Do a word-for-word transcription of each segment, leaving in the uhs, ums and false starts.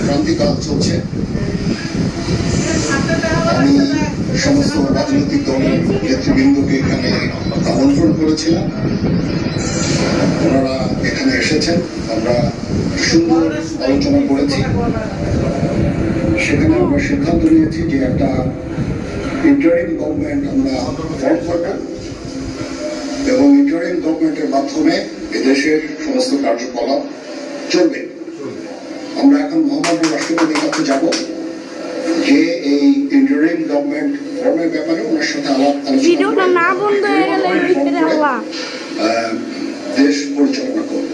ক্রান্তিকাল চলছে। আমি সমস্ত রাজনৈতিক দলের নেতৃবৃন্দকে এখানে আমন্ত্রণ করেছিলাম, ওনারা এখানে এসেছেন, আমরা সুন্দর আলোচনা করেছি। সেখানে আমরা সিদ্ধান্ত নিয়েছি যে একটা ইন্টারিম গভর্নমেন্ট আমরা ফর্ম করব এবং ইন্টারিম গভর্নমেন্টের মাধ্যমে এদেশের সমস্ত কার্যকলাপ চলবে। আমরা এখন মহামান্য রাষ্ট্রপতির কাছে যাব যে এই ইন্টারিম গভর্নমেন্ট ফর্মের ব্যাপারে ওনার সাথে আলাপ আলোচনা দেশ পরিচালনা করব।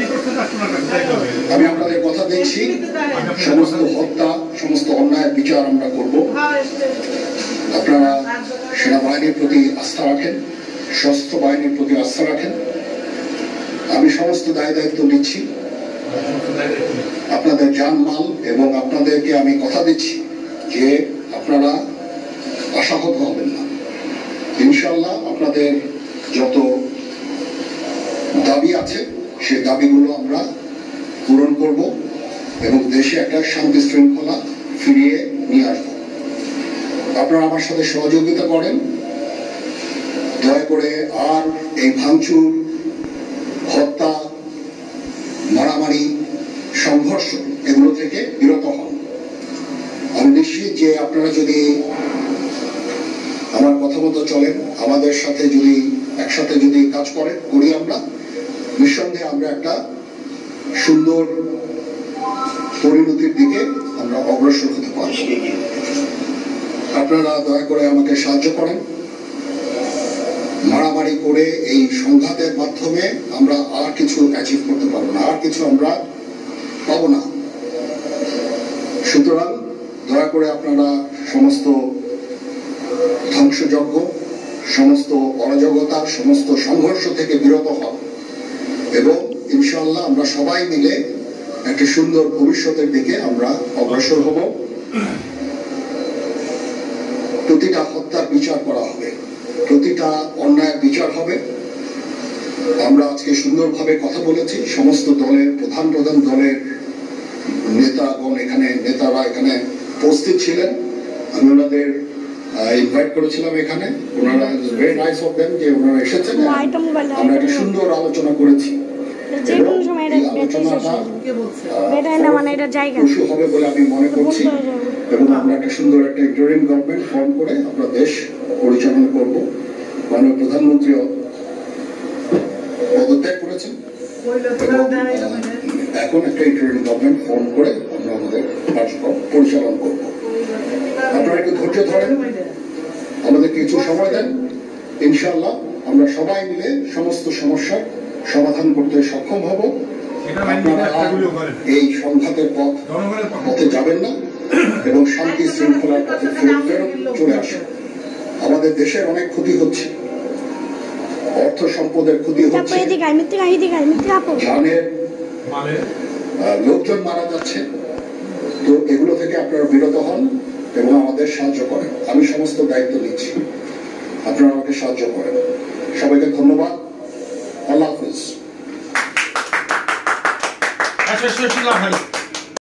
আমি আপনাদের কথা দিচ্ছি, সমস্ত হত্যা, সমস্ত অন্যায়ের বিচার আমরা করব। আপনারা সেনাবাহিনীর প্রতি আস্থা রাখেন, সশস্ত্র বাহিনীর প্রতি আস্থা রাখেন। আমি সমস্ত দায় দায়িত্ব নিচ্ছি, আপনাদের জানমাল, এবং আপনাদেরকে আমি কথা দিচ্ছি যে আপনারা আশাহত হবেন না। ইনশাল্লাহ আপনাদের যত দাবি আছে সেই দাবিগুলো আমরা পূরণ করব এবং দেশে একটা শান্তি শৃঙ্খলা ফিরিয়ে নিয়ে আসব। আপনারা আমার সাথে সহযোগিতা করেন, দয়া করে আর এই ভাঙচুর, হত্যা, মারামারি, সংঘর্ষ এগুলো থেকে বিরত হন। আমি নিশ্চিত যে আপনারা যদি আমার কথা মতো চলেন, আমাদের সাথে যদি একসাথে যদি কাজ করেন করি, আমরা নিঃসন্দেহে আমরা একটা সুন্দর পরিণতির দিকে আমরা অগ্রসর হতে পারব। আপনারা দয়া করে আমাকে সাহায্য করেন। মারামারি করে এই সংঘাতের মাধ্যমে আমরা আর কিছু অ্যাচিভ করতে পারবো না, আর কিছু আমরা পাবো না। সুতরাং দয়া করে আপনারা সমস্ত ধ্বংসযজ্ঞ, সমস্ত অরাজকতা, সমস্ত সংঘর্ষ থেকে বিরত হন এবং ইনশাআল্লাহ আমরা সবাই মিলে একটা সুন্দর ভবিষ্যতের দিকে আমরা অগ্রসর হব। প্রতিটা হত্যার বিচার করা হবে, প্রতিটা অন্যায়ের বিচার হবে। আমরা আজকে সুন্দরভাবে কথা বলেছি, সমস্ত দলের প্রধান প্রধান দলের নেতাগণ এখানে নেতারা এখানে উপস্থিত ছিলেন। আমি ওনাদের ইনভাইট করেছিলাম এখানে, ওনারা ভেরি নাইস অফ দেম যে ওনারা এসেছেন। আমরা একটা সুন্দর আলোচনা করেছি, হবে বলে আমি মনে করছি, এবং আমরা একটা সুন্দর একটা ইন্টারিম গভর্নমেন্ট ফর্ম করে আমরা দেশ পরিচালনা করব। মাননীয় প্রধানমন্ত্রী পদত্যাগ করেছেন এবং এখন একটা ইন্টারিম গভর্নমেন্ট ফর্ম করে আমরা আমাদের কার্যক্রম পরিচালনা করব। আপনারা একটু ধৈর্য ধরেন, আমাদের কিছু সময় দেন, ইনশাআল্লাহ আমরা সবাই মিলে সমস্ত সমস্যার সমাধান করতে সক্ষম হব। আপনারা এই সংঘাতের পথ পথে যাবেন না এবং শান্তি শৃঙ্খলার পথে ফেরত চলে আসেন। আমাদের দেশের অনেক ক্ষতি হচ্ছে, অর্থ সম্পদের ক্ষতি হচ্ছে, জানের লোকজন মারা যাচ্ছে। তো এগুলো থেকে আপনারা বিরত হন এবং আমাদের সাহায্য করেন। আমি সমস্ত দায়িত্ব নিচ্ছি, আপনারা আমাকে সাহায্য করেন। সবাইকে ধন্যবাদ। আল্লাহ হাফেজ।